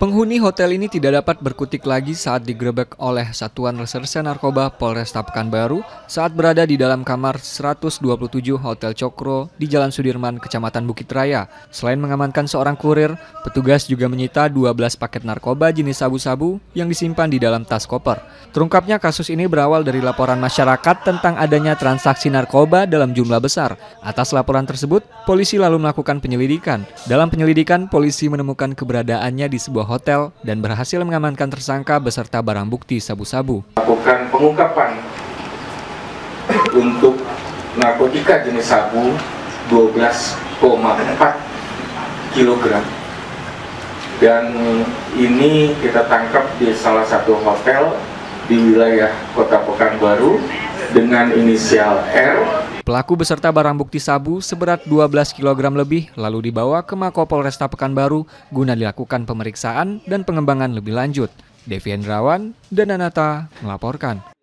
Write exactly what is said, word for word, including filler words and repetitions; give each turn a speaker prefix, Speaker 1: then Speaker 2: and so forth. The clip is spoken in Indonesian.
Speaker 1: Penghuni hotel ini tidak dapat berkutik lagi saat digerebek oleh Satuan Reserse Narkoba Polresta Pekanbaru saat berada di dalam kamar seratus dua puluh tujuh Hotel Cokro di Jalan Sudirman, Kecamatan Bukit Raya. Selain mengamankan seorang kurir, petugas juga menyita dua belas paket narkoba jenis sabu-sabu yang disimpan di dalam tas koper. Terungkapnya kasus ini berawal dari laporan masyarakat tentang adanya transaksi narkoba dalam jumlah besar. Atas laporan tersebut, polisi lalu melakukan penyelidikan. Dalam penyelidikan, polisi menemukan keberadaannya di sebuah hotel dan berhasil mengamankan tersangka beserta barang bukti sabu-sabu.
Speaker 2: Lakukan pengungkapan untuk narkotika jenis sabu dua belas koma empat kilogram dan ini kita tangkap di salah satu hotel di wilayah Kota Pekanbaru dengan inisial R.
Speaker 1: Pelaku beserta barang bukti sabu seberat dua belas kilogram lebih lalu dibawa ke Mako Polresta Pekanbaru guna dilakukan pemeriksaan dan pengembangan lebih lanjut. Devi Hendrawan, Dananata melaporkan.